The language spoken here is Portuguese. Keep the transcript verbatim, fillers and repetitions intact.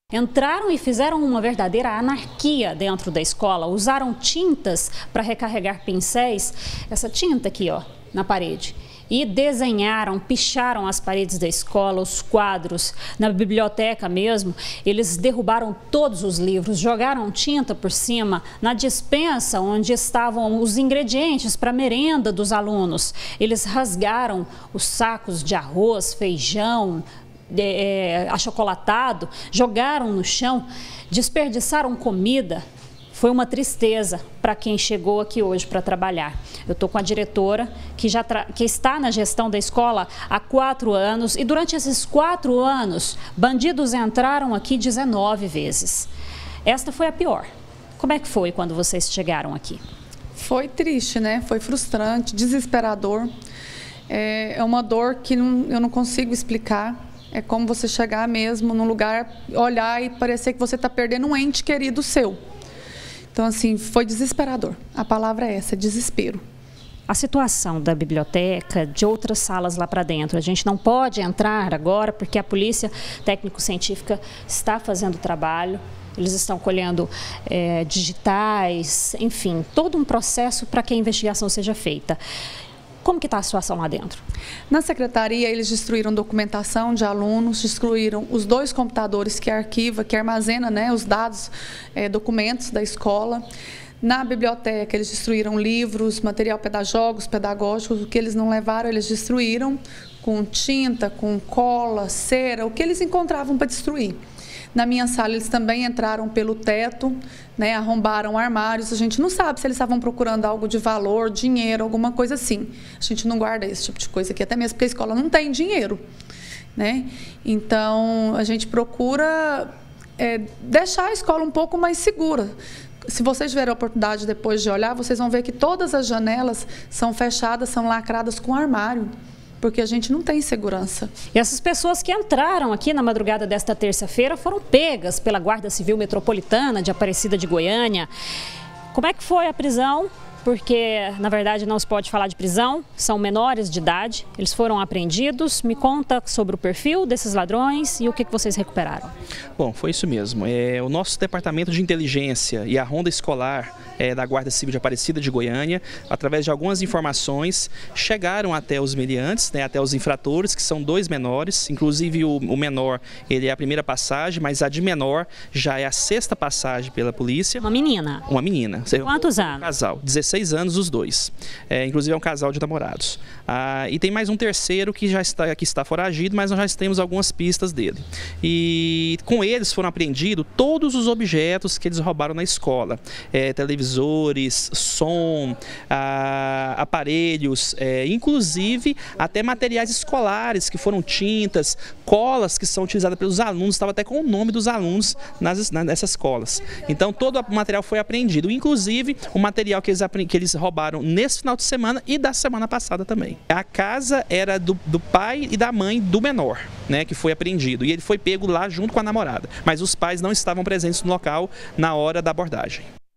Entraram e fizeram uma verdadeira anarquia dentro da escola, usaram tintas para recarregar pincéis, essa tinta aqui ó, na parede, e desenharam, picharam as paredes da escola, os quadros, na biblioteca mesmo, eles derrubaram todos os livros, jogaram tinta por cima, na despensa onde estavam os ingredientes para a merenda dos alunos, eles rasgaram os sacos de arroz, feijão, É, achocolatado, jogaram no chão, desperdiçaram comida. Foi uma tristeza para quem chegou aqui hoje para trabalhar. Eu estou com a diretora que, já que está na gestão da escola há quatro anos e durante esses quatro anos, bandidos entraram aqui dezenove vezes. Esta foi a pior. Como é que foi quando vocês chegaram aqui? Foi triste, né? Foi frustrante, desesperador. É uma dor que não, eu não consigo explicar. É como você chegar mesmo num lugar, olhar e parecer que você está perdendo um ente querido seu. Então, assim, foi desesperador. A palavra é essa, desespero. A situação da biblioteca, de outras salas lá para dentro, a gente não pode entrar agora porque a polícia técnico-científica está fazendo trabalho. Eles estão colhendo é, digitais, enfim, todo um processo para que a investigação seja feita. Como que está a situação lá dentro? Na secretaria, eles destruíram documentação de alunos, destruíram os dois computadores que arquiva, que armazena, né, os dados, é, documentos da escola. Na biblioteca, eles destruíram livros, material pedagógico, pedagógicos, o que eles não levaram, eles destruíram com tinta, com cola, cera, o que eles encontravam para destruir. Na minha sala, eles também entraram pelo teto, né, arrombaram armários. A gente não sabe se eles estavam procurando algo de valor, dinheiro, alguma coisa assim. A gente não guarda esse tipo de coisa aqui, até mesmo porque a escola não tem dinheiro, né? Então, a gente procura é, deixar a escola um pouco mais segura. Se vocês tiverem a oportunidade depois de olhar, vocês vão ver que todas as janelas são fechadas, são lacradas com armário, porque a gente não tem segurança. E essas pessoas que entraram aqui na madrugada desta terça-feira foram pegas pela Guarda Civil Metropolitana de Aparecida de Goiânia. Como é que foi a prisão? Porque, na verdade, não se pode falar de prisão, são menores de idade, eles foram apreendidos. Me conta sobre o perfil desses ladrões e o que vocês recuperaram. Bom, foi isso mesmo. É, o nosso Departamento de Inteligência e a Ronda Escolar é, da Guarda Civil de Aparecida de Goiânia, através de algumas informações, chegaram até os meliantes, né, até os infratores, que são dois menores, inclusive o, o menor ele é a primeira passagem, mas a de menor já é a sexta passagem pela polícia. Uma menina? Uma menina. Quantos anos? Um casal, dezesseis anos os dois. É, inclusive é um casal de namorados. Ah, e tem mais um terceiro que já está, que está foragido, mas nós já temos algumas pistas dele. E com eles foram apreendidos todos os objetos que eles roubaram na escola. É, televisores, som, ah, aparelhos, é, inclusive até materiais escolares, que foram tintas, colas que são utilizadas pelos alunos, estava até com o nome dos alunos nas, nessas colas. Então todo o material foi apreendido, inclusive o material que eles apreenderam que eles roubaram nesse final de semana e da semana passada também. A casa era do, do pai e da mãe do menor, né, que foi apreendido, e ele foi pego lá junto com a namorada, mas os pais não estavam presentes no local na hora da abordagem.